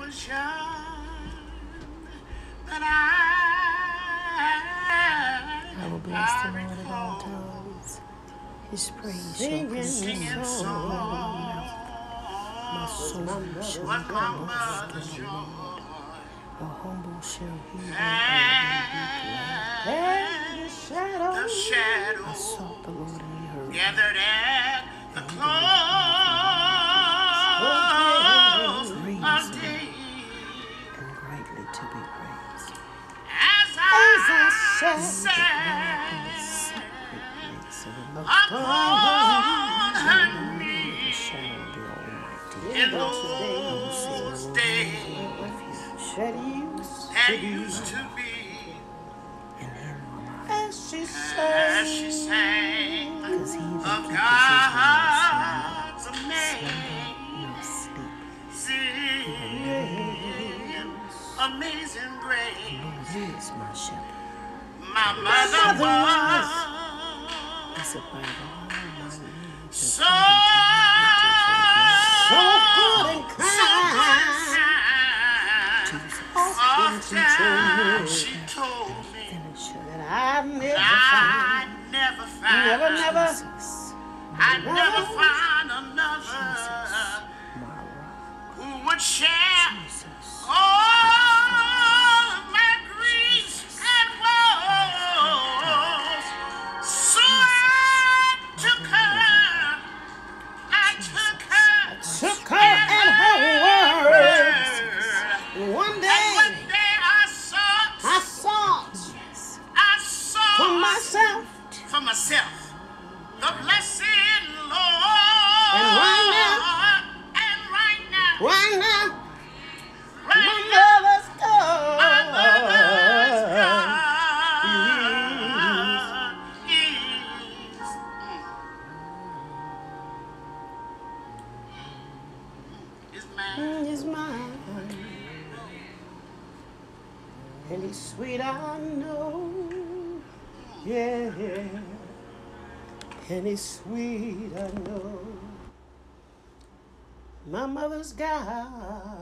was young that I will bless the Lord at all times. His praise shall continually be in my mouth. My soul shall boast in the Lord. The humble shall hear thereof and be glad. the shadow I sought the Lord and he heard me. gathered at the close of day. And greatly to be praised. As I sat upon her knees in those days that used to be, as she sang of God's amazing grace. My mother was so good and kind. Often she told me that I'd never find another who would share all of my griefs and woes. So I took her and her words. One day I sought for myself the blessed Lord. And right now, my mother's God is mine. And he's sweet, I know. Yeah. And he's sweet, I know. My mother's God